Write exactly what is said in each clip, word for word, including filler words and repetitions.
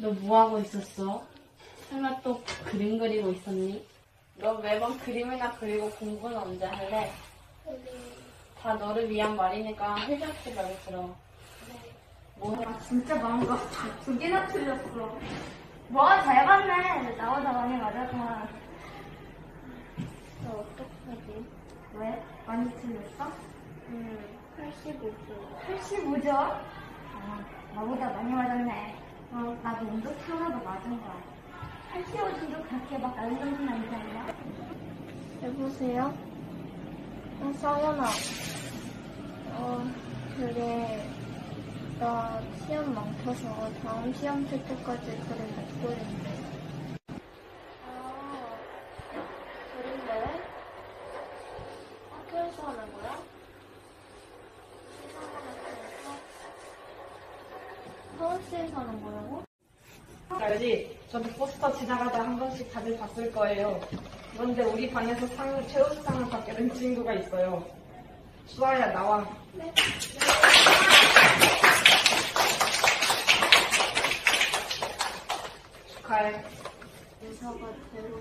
너 뭐하고 있었어? 설마 또 그림 그리고 있었니? 너 매번 그림이나 그리고 공부는 언제 할래? 다 너를 위한 말이니까 흘렸지 말고 들어. 아, 진짜 많은가? 두 개나 틀렸어. 뭐가 잘 봤네. 나보다 많이 맞았구만. 너 어떡하지? 왜? 많이 틀렸어? 음, 팔십오 점. 팔십오 점? 아, 나보다 많이 맞았네. 어, 나도 운동 하나도 맞은 거야. 팔십오 점도 그렇게 막 다른 점수는 아니지 않냐? 여보세요? 어, 서연아. 어, 그래. 나 시험 망쳐서 다음 시험 칠 때까지 그림 못 그린대. 아, 그린데? 학교에서 하는 거야? 서울시에서 하는 거라고? 알지? 저도 포스터 지나가다 한 번씩 다들 봤을 거예요. 그런데 우리 반에서 상, 최우수상을 받게 된 친구가 있어요. 수아야, 나와. 네. 축하해. 유서가 되고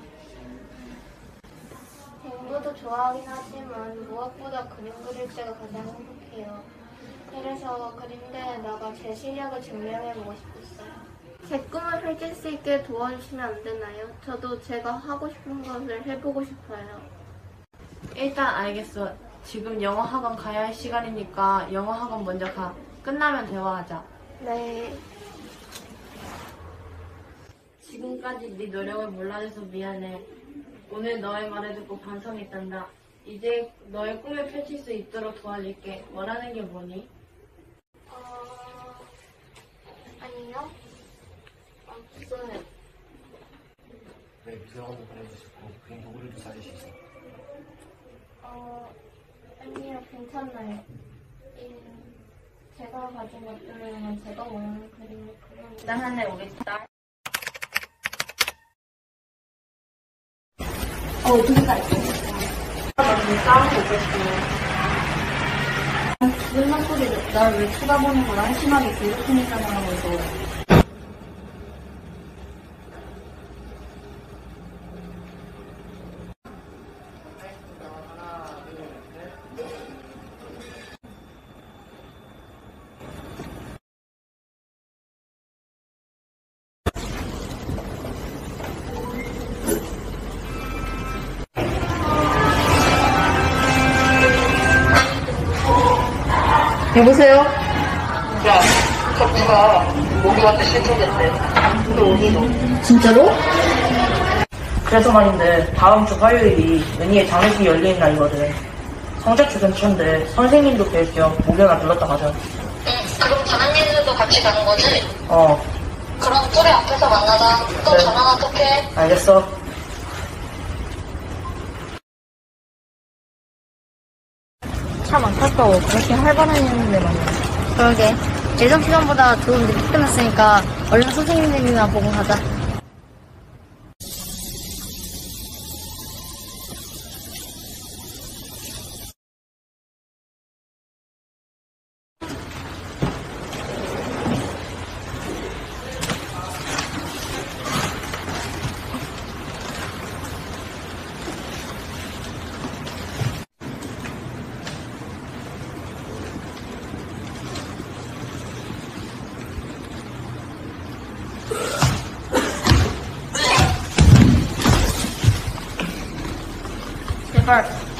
공부도 좋아하긴 하지만 무엇보다 그림 그릴 때가 가장 행복해요. 그래서 그림대에 나가 제 실력을 증명해보고 싶었어요. 제 꿈을 펼칠 수 있게 도와주시면 안 되나요? 저도 제가 하고 싶은 것을 해보고 싶어요. 일단 알겠어. 지금 영어 학원 가야 할 시간이니까 영어 학원 먼저 가. 끝나면 대화하자. 네. 지금까지 네 노력을 몰라줘서 미안해. 오늘 너의 말을 듣고 반성했단다. 이제 너의 꿈을 펼칠 수 있도록 도와줄게. 원하는 게 뭐니? 어... 아니요. 없어요. 네, 비서관도 보내주시고 그림 도구들도 찾으시죠. 어... 아니요. 괜찮아요. 음, 제가 가진 것들은 제가 원하는 그림을 그려요. 나한테 우리 딸. 어, 어떻게 갈지? 나는 싸움이 없겠어. 무슨 소리를 날 왜 쳐다보는 거야? 한심하게 괴롭히니까 말하고 있어. 여보세요? 야, 저 누가 모기한테 실종됐대. 근데 어디서? 진짜로? 그래서 말인데 다음 주 화요일이 은희의 장례식이 열리는 날이거든. 성적표 근처인데 선생님도 뵐 겸 목요일날 불렀다 가자. 응, 그럼 다른 애들도 같이 가는 거지? 어, 그럼 뿌리 앞에서 만나자. 또 네. 전화나 톡해. 알겠어. 참 안타까워. 그렇게 활발한 애인데 말이야. 그러게. 예전 시간보다 좋은 늦게 끝났으니까 얼른 선생님들이나 보고 가자. 제발